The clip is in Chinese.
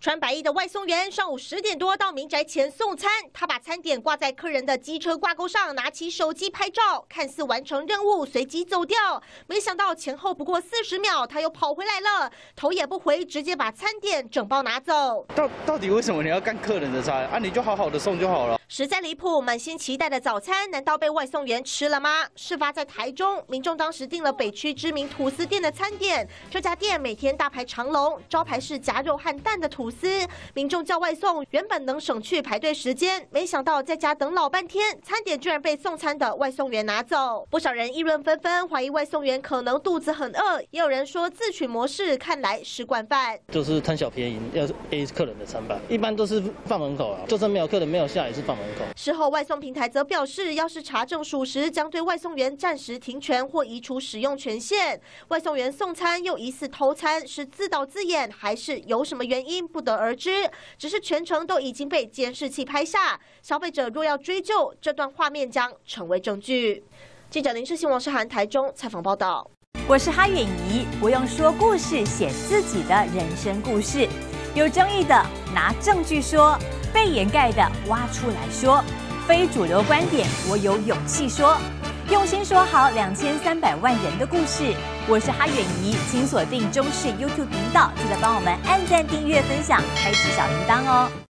穿白衣的外送员上午10点多到民宅前送餐，他把餐点挂在客人的机车挂钩上，拿起手机拍照，看似完成任务，随即走掉。没想到前后不过40秒，他又跑回来了，头也不回，直接把餐点整包拿走。 到底为什么你要干客人的餐啊？你就好好的送就好了。 实在离谱，满心期待的早餐，难道被外送员吃了吗？事发在台中，民众当时订了北区知名吐司店的餐点，这家店每天大排长龙，招牌是夹肉和蛋的吐司。民众叫外送，原本能省去排队时间，没想到在家等老半天，餐点居然被送餐的外送员拿走。不少人议论纷纷，怀疑外送员可能肚子很饿，也有人说自取模式，看来是惯犯。 就是贪小便宜，要 A 客人的餐吧，一般都是放门口啊，就算没有客人没有下也是放门口。 事后外送平台则表示，要是查证属实，将对外送员暂时停权或移除使用权限。外送员送餐又疑似偷餐，是自导自演还是有什么原因不得而知，只是全程都已经被监视器拍下，消费者若要追究，这段画面将成为证据。记者林世新、王诗涵台中采访报道。 我是哈远怡，我用说故事写自己的人生故事，有争议的拿证据说，被掩盖的挖出来说，非主流观点我有勇气说，用心说好2300万人的故事。我是哈远怡，请锁定中视 YouTube 频道，记得帮我们按赞、订阅、分享，开启小铃铛哦。